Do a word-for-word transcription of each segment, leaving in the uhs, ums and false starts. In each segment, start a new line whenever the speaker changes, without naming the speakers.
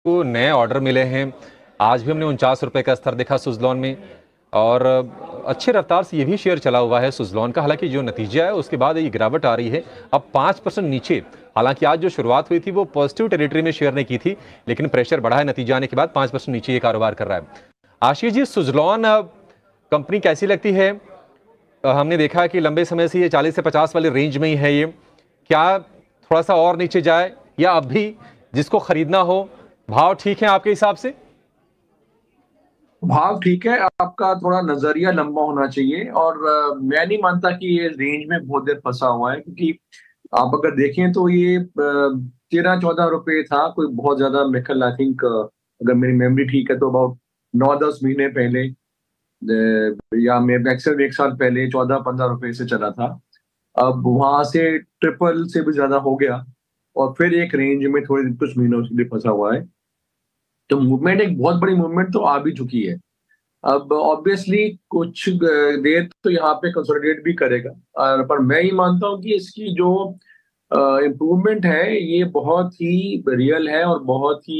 को नए ऑर्डर मिले हैं। आज भी हमने उनचास रुपए का स्तर देखा सुजलॉन में और अच्छी रफ्तार से ये भी शेयर चला हुआ है सुजलॉन का। हालांकि जो नतीजा है उसके बाद ये गिरावट आ रही है, अब पाँच परसेंट नीचे। हालांकि आज जो शुरुआत हुई थी वो पॉजिटिव टेरिटरी में शेयर ने की थी, लेकिन प्रेशर बढ़ा है, नतीजा आने के बाद पाँच परसेंट नीचे ये कारोबार कर रहा है। आशीष जी, सुजलॉन कंपनी कैसी लगती है? हमने देखा कि लंबे समय से ये चालीस से पचास वाले रेंज में ही है, ये क्या थोड़ा सा और नीचे जाए या अब भी जिसको खरीदना हो भाव ठीक है आपके हिसाब से?
भाव ठीक है, आपका थोड़ा नजरिया लंबा होना चाहिए। और आ, मैं नहीं मानता कि ये रेंज में बहुत देर फंसा हुआ है, क्योंकि आप अगर देखें तो ये तेरह चौदह रुपए था कोई बहुत ज्यादा। मेकल आई थिंक, अगर मेरी मेमोरी ठीक है तो अबाउट नौ दस महीने पहले, अ, या मैं मैक्सिमम एक साल पहले चौदह पंद्रह रुपए से चला था। अब वहां से ट्रिपल से भी ज्यादा हो गया और फिर एक रेंज में थोड़े कुछ महीनों से लिए फंसा हुआ है। तो मूवमेंट, एक बहुत बड़ी मूवमेंट तो आ भी चुकी है। अब ऑब्वियसली कुछ देर तो यहाँ पे कंसोलिडेट भी करेगा, और पर मैं ही मानता हूँ कि इसकी जो इम्प्रूवमेंट है ये बहुत ही रियल है और बहुत ही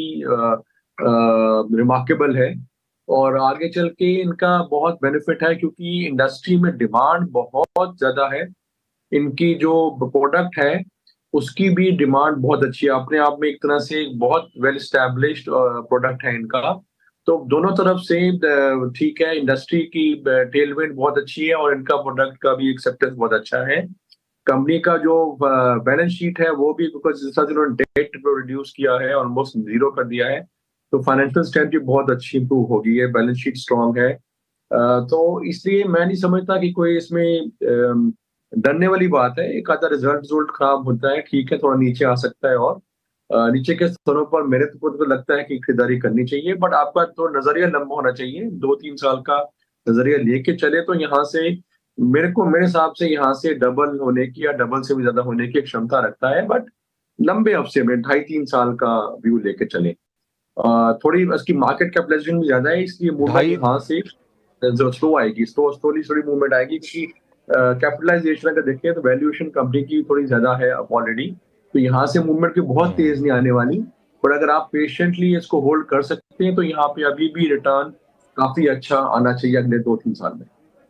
रिमार्केबल है। और आगे चल के इनका बहुत बेनिफिट है, क्योंकि इंडस्ट्री में डिमांड बहुत ज्यादा है। इनकी जो प्रोडक्ट है उसकी भी डिमांड बहुत अच्छी है, अपने आप में एक तरह से एक बहुत वेल स्टैब्लिश्ड प्रोडक्ट है इनका। तो दोनों तरफ से अ, ठीक है, इंडस्ट्री की टेलविंड बहुत अच्छी है और इनका प्रोडक्ट का भी एक्सेप्टेंस बहुत अच्छा है। कंपनी का जो बैलेंस शीट है वो भी, बिकॉज जिस तरह से उन्होंने डेट को रिड्यूस किया है, ऑलमोस्ट जीरो कर दिया है, तो फाइनेंशियल स्ट्रेंथ भी बहुत अच्छी इंप्रूव हो गई है, बैलेंस शीट स्ट्रांग है। अ, तो इसलिए मैं नहीं समझता कि कोई इसमें अम, डरने वाली बात है। एक आधा रिजल्ट रिजल्ट खराब होता है, ठीक है, थोड़ा नीचे आ सकता है। और अ, नीचे के स्तरों पर मेरे को तो लगता है कि खरीदारी करनी चाहिए, बट आपका तो नजरिया लंबा होना चाहिए। दो तीन साल का नजरिया लेके चले तो यहाँ से, मेरे को मेरे हिसाब से यहाँ से डबल होने की या डबल से भी ज्यादा होने की एक क्षमता रखता है। बट लंबे अवसर में ढाई तीन साल का व्यू लेके चले। अ, थोड़ी उसकी मार्केट कैपिटलाइजेशन भी ज्यादा है, इसलिए मूवमेंट
ढाई
यहाँ से जो स्लो आएगी, स्लो स्लोली थोड़ी मूवमेंट आएगी, क्योंकि कैपिटलाइजेशन अगर देखें तो वैल्यूएशन कंपनी की थोड़ी ज्यादा है ऑलरेडी। तो यहाँ से मूवमेंट की बहुत तेज नहीं आने वाली। पर अगर आप पेशेंटली इसको होल्ड कर सकते हैं तो यहाँ पे अभी भी रिटर्न काफी अच्छा आना चाहिए अगले दो तीन साल में।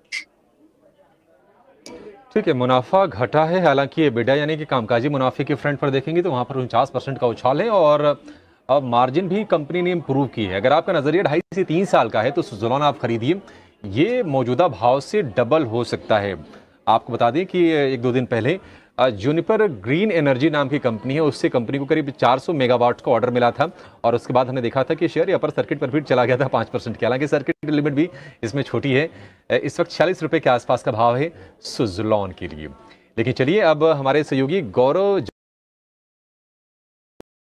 ठीक है, मुनाफा घटा है, हालांकि एबिडा यानी कि कामकाजी मुनाफे के फ्रंट पर देखेंगे तो वहां पर उनचास परसेंट का उछाल है और अब मार्जिन भी कंपनी ने इंप्रूव की है। अगर आपका नजरिया ढाई से तीन साल का है तो सुजलॉन आप खरीदिए, ये मौजूदा भाव से डबल हो सकता है। आपको बता दें कि एक दो दिन पहले जूनिपर ग्रीन एनर्जी नाम की कंपनी है, उससे कंपनी को करीब चार सौ मेगावाट का ऑर्डर मिला था और उसके बाद हमने देखा था कि शेयर अपर सर्किट पर फिर चला गया था पाँच परसेंट की। हालांकि सर्किट लिमिट भी इसमें छोटी है। इस वक्त छियालीस रुपए के आसपास का भाव है सुजलॉन के लिए। लेकिन चलिए अब हमारे सहयोगी गौरव